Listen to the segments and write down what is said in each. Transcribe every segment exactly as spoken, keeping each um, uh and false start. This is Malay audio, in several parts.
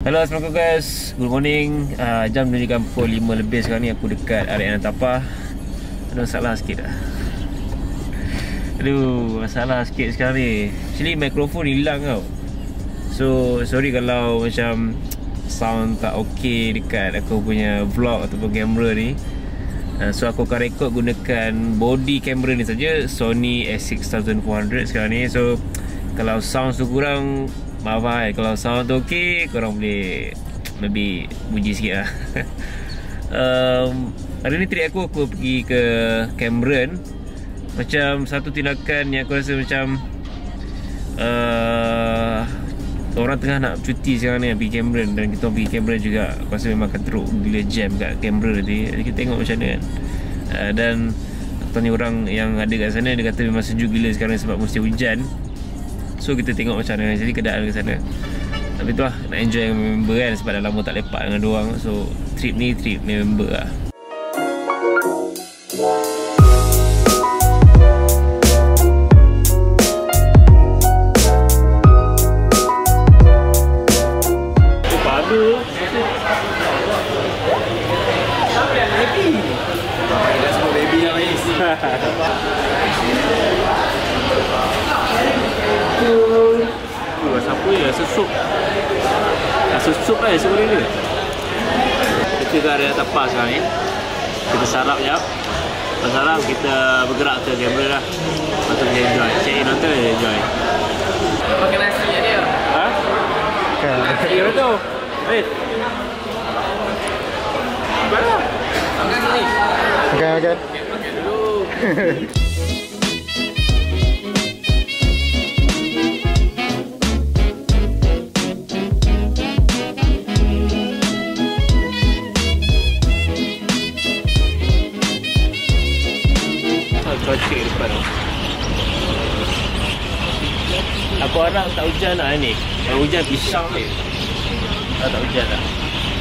Hello, Assalamualaikum guys. Good morning. uh, Jam menunjukkan pukul lima lebih sekarang ni. Aku dekat area Nantapa. Ada masalah sikit dah. Aduh, masalah sikit sekarang ni. Actually mikrofon hilang tau. So sorry kalau macam sound tak okay dekat aku punya vlog ataupun kamera ni. uh, So aku akan rekod gunakan body kamera ni saja, Sony A six four hundred sekarang ni. So kalau sound tu kurang, maaf lah. Kalau sound tu ok, korang boleh maybe puji sikit lah. um, Hari ni trip aku, aku pergi ke Cameron. Macam satu tindakan yang aku rasa macam uh, orang tengah nak cuti sekarang ni, pergi Cameron. Dan kita pergi Cameron juga, aku rasa memang akan teruk gila jam kat Cameron nanti. Jadi kita tengok macam mana kan. uh, Dan tanya orang yang ada kat sana, dia kata memang sejuk gila sekarang sebab mesti hujan. So kita tengok macam mana jadi keadaan ke sana. Tapi tu lah, nak enjoy dengan member kan, sebab dah lama tak lepak dengan diorang. So trip ni trip member lah. Oh, padu. Baby. Kita semua baby lah guys. Uh, rasa apa ya? Rasa sup. Rasa sup lah sebenarnya. Kita kat area tapas sekarang ni. Kita sarap sekejap. Lepas sarap kita bergerak ke kamera lah. Lepas tu kita enjoy. Check in hotel kita enjoy. Pakai nasi dia. Ha? Nasi dia tu. Wait. Mana? Makan sini. Makan, makan. Makan dulu. Cuaca depan tu. Aku harap tak hujan lah ni. Kalau hujan pisang ni. Tak tak hujan lah.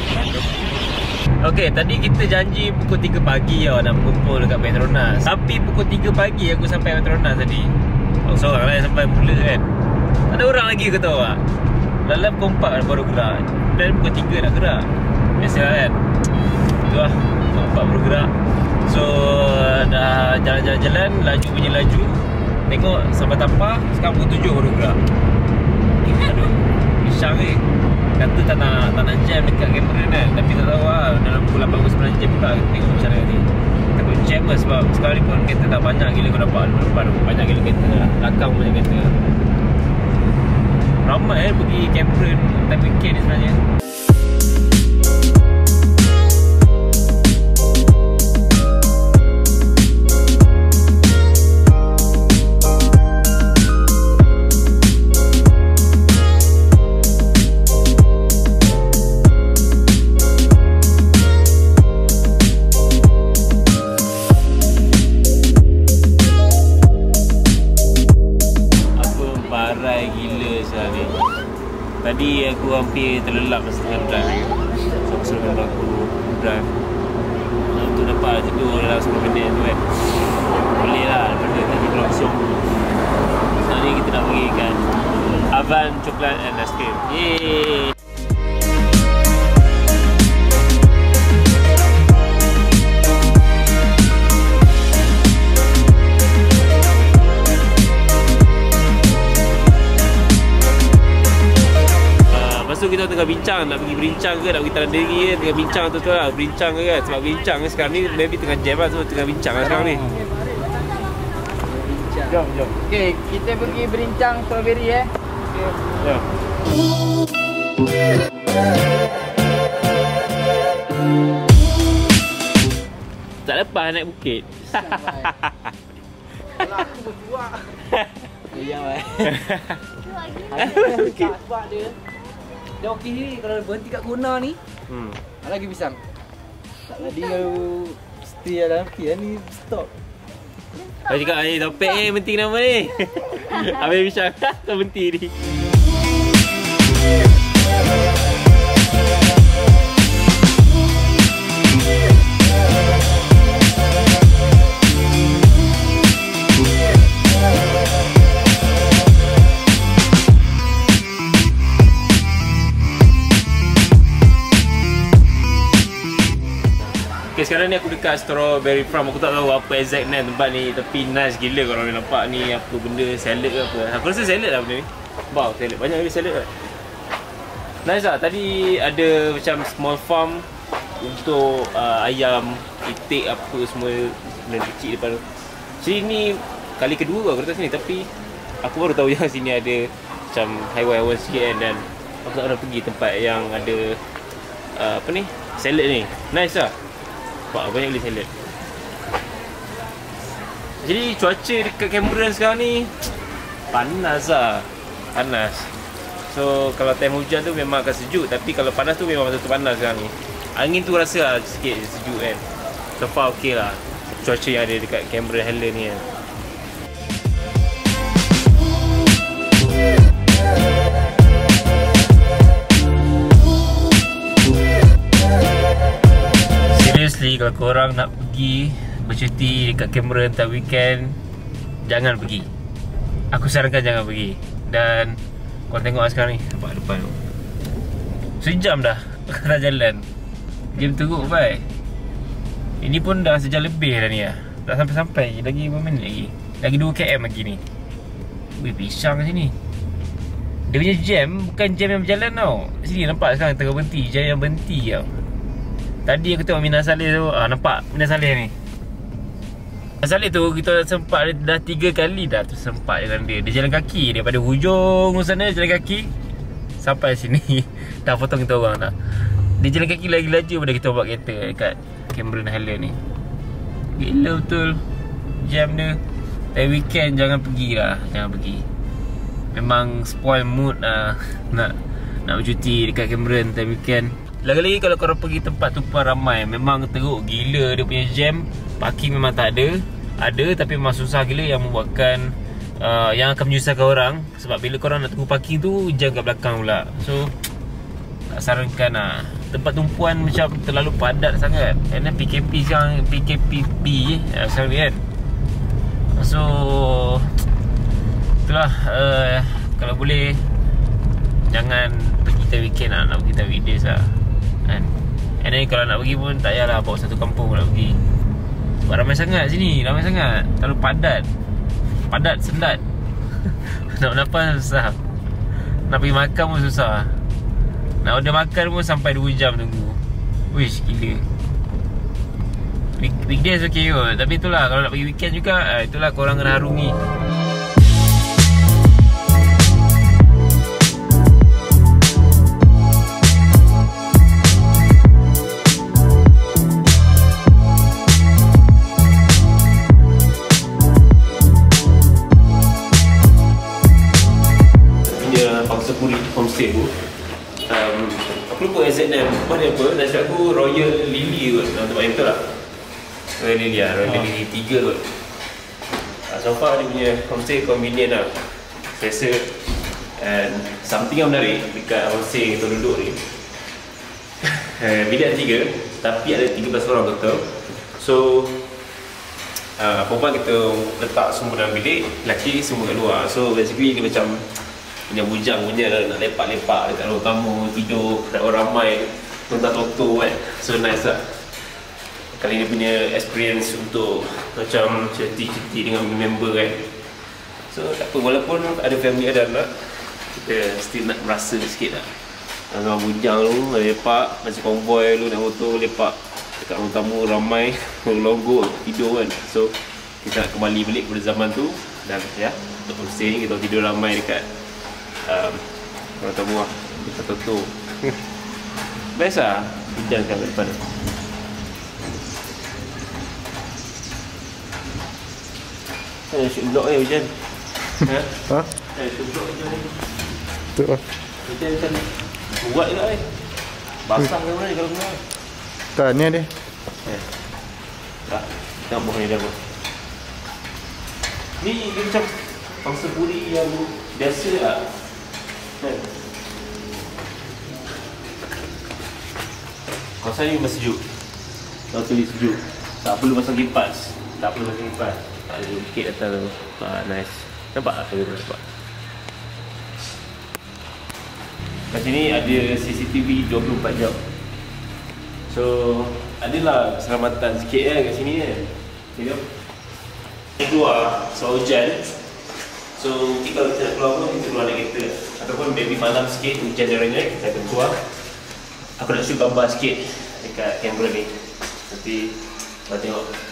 Ok, tadi kita janji pukul tiga pagi tau nak berkumpul dekat Petronas. Tapi pukul tiga pagi aku sampai Petronas tadi. Aku seorang lah sampai mula kan. Tak ada orang lagi aku tahu tak. Dalam pukul empat baru gerak. Dan pukul tiga nak gerak. Biasalah kan. Tu lah, pukul empat baru gerak. So dah jalan-jalan-jalan, laju punya laju. Tengok sampai Tampah, sekarang pukul tujuh baru gerak. Aduh, pisang ni. Kata tak nak, tak nak jam dekat Cameron kan. Tapi tak tahu lah, dalam pukul lapan puluh sembilan jam pula kita tengok macam mana ni. Takut jam lah sebab sekarang ni pun kereta dah banyak gila kau nampak depan. Banyak gila kereta lah, belakang banyak kereta. Ramai eh pergi Cameron time weekend ni sebenarnya. Tadi aku hampir terlelap masa tengah drive. So aku suruh member aku drive untuk dapat tidur dalam sepuluh minit tu kan. Boleh lah daripada tadi berlangsung. Sekarang ni kita nak pergi kan Avan Coklat and Ice Cream. Yeay. Lepas tu kita tengah bincang nak pergi berincang ke, nak pergi talan diri ke. Tengah bincang tu tu lah, berincang ke kan. Sebab berincang kan sekarang ni maybe tengah jam lah. So tengah bincang lah sekarang ni. Jom, jom. Okay, kita pergi berincang strawberry eh. Okay. Jom. Tak lepas naik bukit. Kalau aku berjuang. Ya weh. Bukit. Sebab dia dia okey ni kalau berhenti kat Guna ni. Hmm. Lagi pisang. Tak tadi kalau stay dalam K ni stop. Kau cakap ni topik ni penting nama ni. Habis pisang kau berhenti ni. Okay, sekarang ni aku dekat Strawberry Farm. Aku tak tahu apa exact ni tempat ni, tapi nice gila kalau orang nampak ni apa benda, salad ke apa. Aku rasa salad lah benda ni. Wow, salad. Banyak lagi salad kan. Nice lah. Tadi ada macam small farm untuk uh, ayam, itik apa semua benda kecil depan tu. Sini kali kedua aku datang sini, tapi aku baru tahu yang sini ada macam haiwan-haiwan sikit kan. Dan aku tak pernah pergi tempat yang ada uh, apa ni, salad ni. Nice lah. Wah, banyak gila salad. Jadi cuaca dekat Cameron sekarang ni panas lah. Panas. So kalau time hujan tu memang akan sejuk, tapi kalau panas tu memang betul-betul panas sekarang ni. Angin tu rasa lah sikit sejuk kan. So far okey lah cuaca yang ada dekat Cameron Highland ni kan. Seriously, kalau korang nak pergi bercuti dekat Cameron time weekend, jangan pergi. Aku sarankan jangan pergi. Dan korang tengok lah sekarang ni, nampak depan tu sejam dah dah jalan. Jam teruk baik. Ini pun dah sejam lebih dah ni lah. Tak sampai-sampai, lagi berapa minit lagi. Lagi dua kilometer lagi ni. Weh, pisang kat sini. Dia punya jam bukan jam yang berjalan tau. Sini nampak sekarang tengah berhenti, jam yang berhenti tau. Tadi aku tengok Mina Saleh tu, ah, nampak Mina Saleh ni. Mina Saleh tu kita sempat dah tiga kali dah tersempat dengan dia. Dia jalan kaki daripada hujung sana, jalan kaki sampai sini. Dah potong kita orang dah. Dia jalan kaki lagi laju pada kita buat kereta dekat Cameron Highland ni. Gila betul jam dia. Time weekend jangan pergi lah. Jangan pergi. Memang spoil mood lah Nak nak bercuti dekat Cameron time weekend. Lagi-lagi kalau korang pergi tempat tumpuan ramai, memang teruk gila dia punya jam. Parking memang tak ada. Ada tapi memang susah gila, yang membuatkan uh, yang akan menyusahkan orang. Sebab bila korang nak tunggu parking tu, jam kat belakang pula. So tak sarankan lah. Tempat tumpuan macam terlalu padat sangat. Kerana P K P sekarang, P K P P eh, sekarang ni kan. So itulah, uh, kalau boleh jangan pergi time weekend lah. Nak pergi time weekdays lah kan. And then kalau nak pergi pun tak payahlah bawa satu kampung nak pergi. Sebab ramai sangat sini, ramai sangat. Terlalu padat. Padat, sendat. Nak bernafas susah. Nak pergi makan pun susah. Nak order makan pun sampai dua jam tunggu. Wish, gila. Weekdays okey kot. Tapi itulah, kalau nak pergi weekend juga, itulah korang kena harungi. Homestay tu um, aku lupa exact name apa dia apa. Nasi aku Royal Lily kot. Nama tempat yang betul lah Royal Lily lah. Royal oh. Lily tiga kot. uh, So far dia punya homestay convenient lah, selesa. And something yang menarik dekat homestay kita duduk ni, bilik ada tiga tapi ada tiga belas orang total. So uh, perempuan kita letak semua dalam bilik, lelaki semua kat luar. So basically dia macam punya bujang punya nak lepak-lepak dekat ruang tamu, tidur dekat orang ramai, tonton toto kan. So nice lah. Kali ni punya experience untuk macam cuti-cuti dengan member kan. So tak apa, walaupun ada family ada anak, kita still nak merasa sikit lah. Dengan bujang tu, lepak macam konvoy lu nak motor, lepak dekat ruang tamu ramai, longgok, tidur kan. So kita nak kembali balik pada zaman tu. Dan ya, untuk homestay ni kita tidur ramai dekat Um, orang tamu lah, kita tutup. Best lah, hujan kat depan. Eh, shoot vlog eh hujan. Ha? Ha? Eh, shoot vlog hujan ni. Betul lah. Hujan macam buat juga eh. Basah ke mana kalau keluar. Tak, ni ada. Eh. Tak, tengok bawah ni dah apa. Ni dia macam pangsa puri yang biasa lah. Kawasan ni memang sejuk. Totally sejuk. Tak perlu pasang kipas. Tak perlu pasang kipas. Ada bukit atas tu. Ah, nice. Nampak tak? Nampak. Kat sini ada C C T V dua puluh empat jam. So adalah keselamatan sikit kan kat sini kan. You know. Yang keluar, so hujan. So nanti kalau kita nak keluar pun kita keluar naik kereta. Ataupun maybe malam sikit hujan deranya kita akan keluar. Aku nak shoot gambar sikit dekat kamera ni. Nanti kita tengok